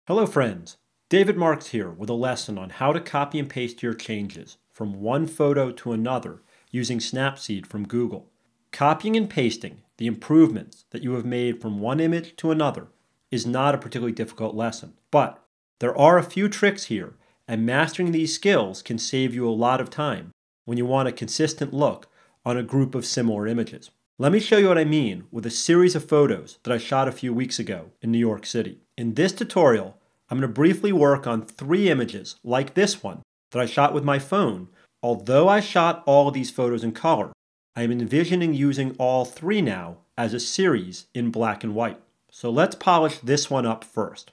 Hello friends, David Marks here with a lesson on how to copy and paste your changes from one photo to another using Snapseed from Google. Copying and pasting the improvements that you have made from one image to another is not a particularly difficult lesson, but there are a few tricks here, and mastering these skills can save you a lot of time when you want a consistent look on a group of similar images. Let me show you what I mean with a series of photos that I shot a few weeks ago in New York City. In this tutorial, I'm going to briefly work on 3 images like this one that I shot with my phone. Although I shot all of these photos in color, I am envisioning using all 3 now as a series in black and white. So let's polish this one up first.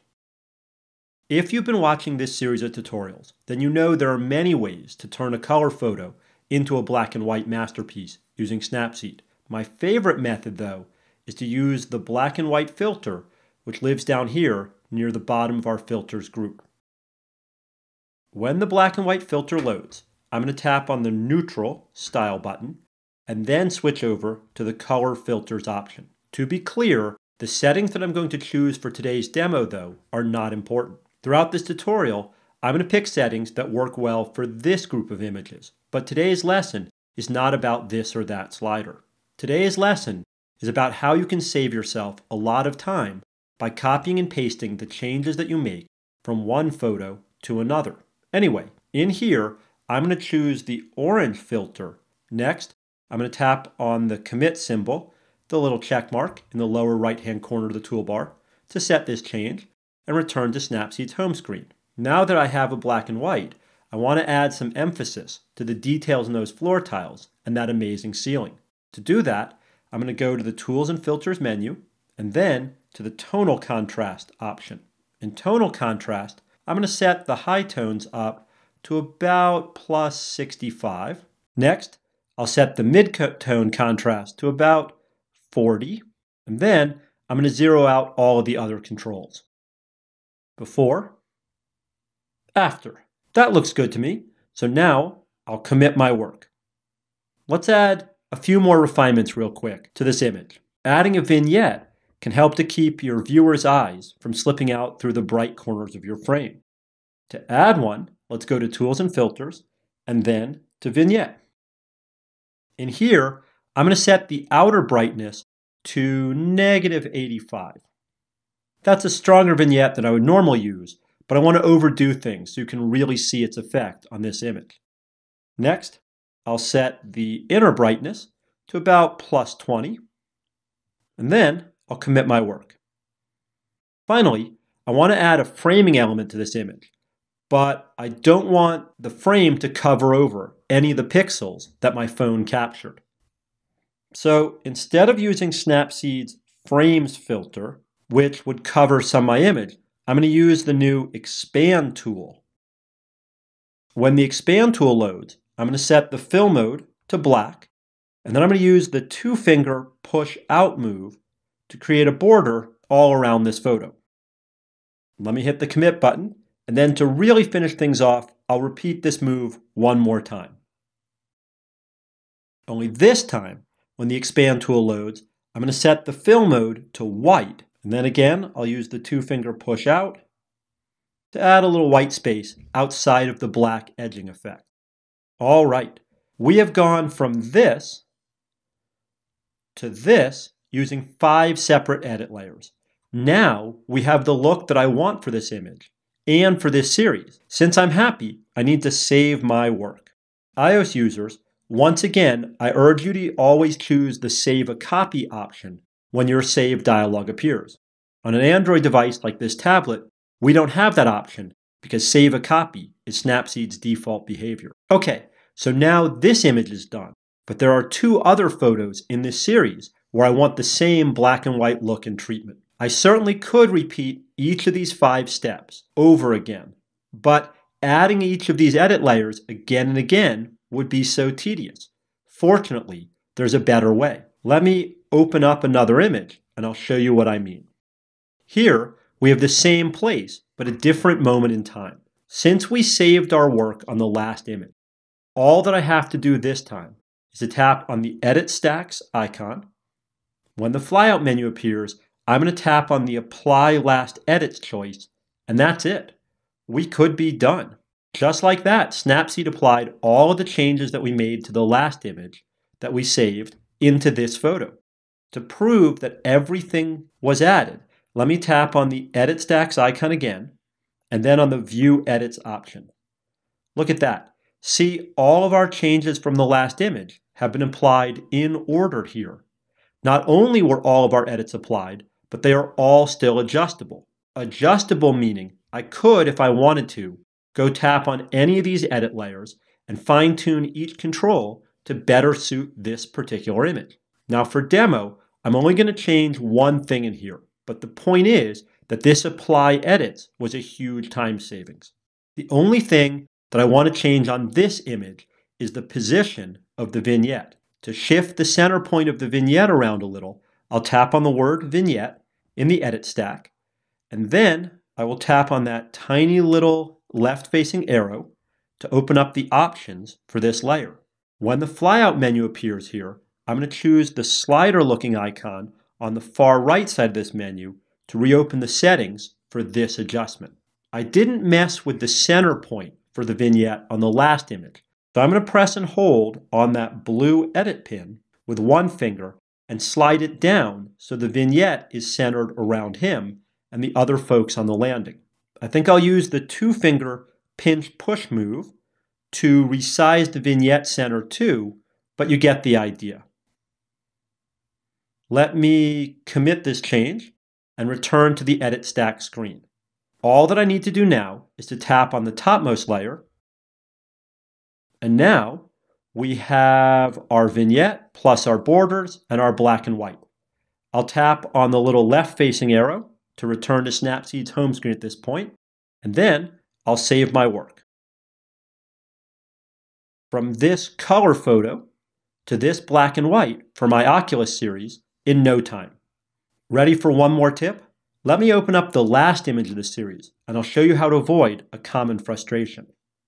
If you've been watching this series of tutorials, then you know there are many ways to turn a color photo into a black and white masterpiece using Snapseed. My favorite method, though, is to use the black and white filter, which lives down here near the bottom of our filters group. When the black and white filter loads, I'm going to tap on the Neutral Style button and then switch over to the Color Filters option. To be clear, the settings that I'm going to choose for today's demo, though, are not important. Throughout this tutorial, I'm going to pick settings that work well for this group of images, but today's lesson is not about this or that slider. Today's lesson is about how you can save yourself a lot of time by copying and pasting the changes that you make from one photo to another. Anyway, in here, I'm going to choose the orange filter. Next, I'm going to tap on the commit symbol, the little check mark in the lower right-hand corner of the toolbar, to set this change and return to Snapseed's home screen. Now that I have a black and white, I want to add some emphasis to the details in those floor tiles and that amazing ceiling. To do that, I'm going to go to the Tools and Filters menu and then to the Tonal Contrast option. In Tonal Contrast, I'm going to set the high tones up to about plus 65. Next, I'll set the mid-tone contrast to about 40. And then I'm going to zero out all of the other controls. Before, after. That looks good to me. So now I'll commit my work. Let's add a few more refinements real quick to this image. Adding a vignette can help to keep your viewer's eyes from slipping out through the bright corners of your frame. To add one, let's go to Tools and Filters and then to Vignette. In here, I'm going to set the outer brightness to -85. That's a stronger vignette than I would normally use, but I want to overdo things so you can really see its effect on this image. Next, I'll set the inner brightness to about plus 20, and then I'll commit my work. Finally, I want to add a framing element to this image, but I don't want the frame to cover over any of the pixels that my phone captured. So instead of using Snapseed's Frames filter, which would cover some of my image, I'm going to use the new Expand tool. When the Expand tool loads, I'm going to set the fill mode to black, and then I'm going to use the 2-finger push out move to create a border all around this photo. Let me hit the commit button, and then to really finish things off, I'll repeat this move one more time. Only this time, when the Expand tool loads, I'm going to set the fill mode to white, and then again, I'll use the 2-finger push out to add a little white space outside of the black edging effect. All right, we have gone from this to this using 5 separate edit layers. Now we have the look that I want for this image and for this series. Since I'm happy, I need to save my work. iOS users, once again, I urge you to always choose the Save a Copy option when your Save dialog appears. On an Android device like this tablet, we don't have that option because Save a Copy is Snapseed's default behavior. Okay, so now this image is done, but there are 2 other photos in this series where I want the same black and white look and treatment. I certainly could repeat each of these 5 steps over again, but adding each of these edit layers again and again would be so tedious. Fortunately, there's a better way. Let me open up another image and I'll show you what I mean. Here, we have the same place, but a different moment in time. Since we saved our work on the last image, all that I have to do this time is to tap on the Edit Stacks icon. When the flyout menu appears, I'm going to tap on the Apply Last Edits choice And that's it. We could be done. Just like that, Snapseed applied all of the changes that we made to the last image that we saved into this photo. To prove that everything was added, let me tap on the Edit Stacks icon again, and then on the View Edits option. Look at that. See, all of our changes from the last image have been applied in order here. Not only were all of our edits applied, but they are all still adjustable. Adjustable meaning I could, if I wanted to, go tap on any of these edit layers and fine-tune each control to better suit this particular image. Now for demo, I'm only going to change one thing in here, but the point is that this apply edits was a huge time savings. The only thing that I want to change on this image is the position of the vignette. To shift the center point of the vignette around a little, I'll tap on the word vignette in the edit stack, and then I will tap on that tiny little left-facing arrow to open up the options for this layer. When the flyout menu appears here, I'm going to choose the slider-looking icon on the far right side of this menu to reopen the settings for this adjustment. I didn't mess with the center point for the vignette on the last image, so I'm going to press and hold on that blue edit pin with one finger and slide it down so the vignette is centered around him and the other folks on the landing. I think I'll use the two-finger pinch-push move to resize the vignette center too, but you get the idea. Let me commit this change and return to the Edit Stack screen. All that I need to do now is to tap on the topmost layer, and now we have our vignette plus our borders and our black and white. I'll tap on the little left-facing arrow to return to Snapseed's home screen at this point, and then I'll save my work. From this color photo to this black and white for my Oculus series in no time. Ready for one more tip? Let me open up the last image of the series, and I'll show you how to avoid a common frustration.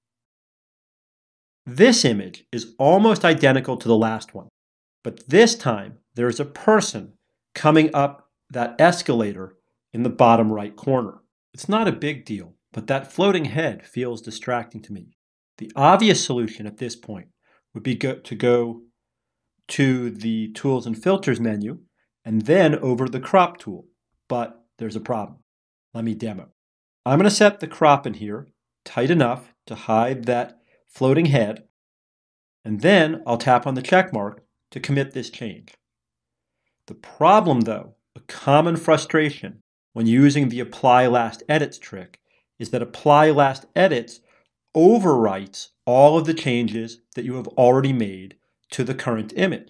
This image is almost identical to the last one, but this time there's a person coming up that escalator in the bottom right corner. It's not a big deal, but that floating head feels distracting to me. The obvious solution at this point would be to go to the Tools and Filters menu and then over to the Crop tool, but there's a problem. Let me demo. I'm going to set the crop in here tight enough to hide that floating head, and then I'll tap on the check mark to commit this change. The problem though, a common frustration when using the Apply Last Edits trick, is that Apply Last Edits overwrites all of the changes that you have already made to the current image.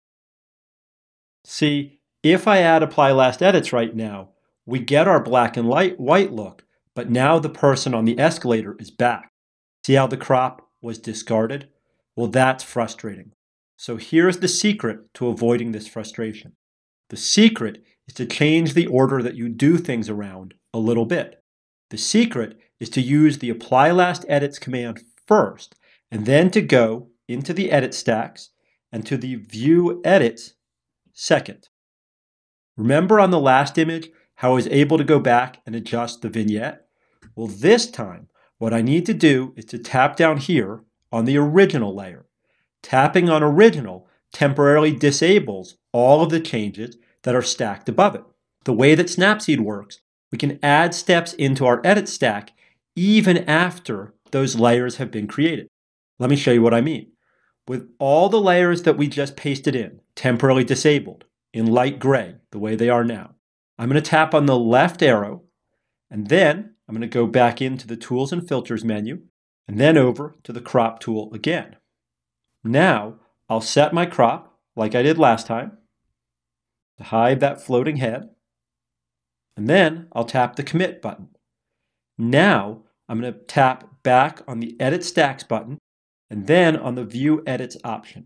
See, if I add Apply Last Edits right now, we get our black and white look, but now the person on the escalator is back. See how the crop was discarded? Well, that's frustrating. So here's the secret to avoiding this frustration. The secret is to change the order that you do things around a little bit. The secret is to use the Apply Last Edits command first, and then to go into the Edit Stacks and to the View Edits second. Remember on the last image how I was able to go back and adjust the vignette? Well, this time, what I need to do is to tap down here on the original layer. Tapping on original temporarily disables all of the changes that are stacked above it. The way that Snapseed works, we can add steps into our edit stack even after those layers have been created. Let me show you what I mean. With all the layers that we just pasted in, temporarily disabled, in light gray, the way they are now, I'm going to tap on the left arrow, and then I'm going to go back into the Tools and Filters menu, and then over to the Crop tool again. Now, I'll set my crop, like I did last time, to hide that floating head, and then I'll tap the Commit button. Now, I'm going to tap back on the Edit Stacks button, and then on the View Edits option.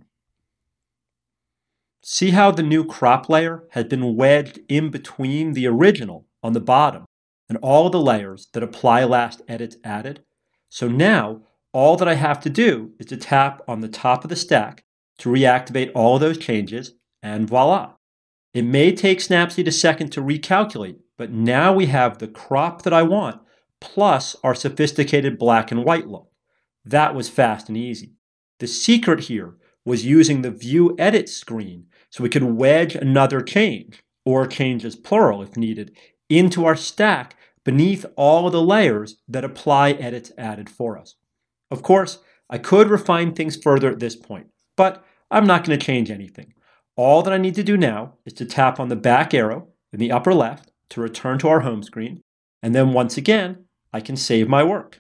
See how the new crop layer has been wedged in between the original on the bottom and all the layers that Apply Last Edits added? So now, all that I have to do is to tap on the top of the stack to reactivate all of those changes, and voila. It may take Snapseed a second to recalculate, but now we have the crop that I want plus our sophisticated black and white look. That was fast and easy. The secret here was using the View Edit screen so we could wedge another change, or changes plural if needed, into our stack beneath all of the layers that Apply Edits added for us. Of course, I could refine things further at this point, but I'm not going to change anything. All that I need to do now is to tap on the back arrow in the upper left to return to our home screen, and then once again, I can save my work.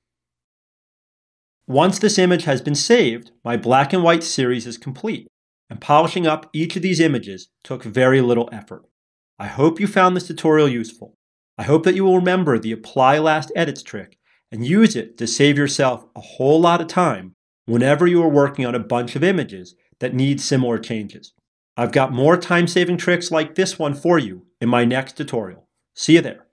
Once this image has been saved, my black and white series is complete, and polishing up each of these images took very little effort. I hope you found this tutorial useful. I hope that you will remember the Apply Last Edits trick and use it to save yourself a whole lot of time whenever you are working on a bunch of images that need similar changes. I've got more time-saving tricks like this one for you in my next tutorial. See you there.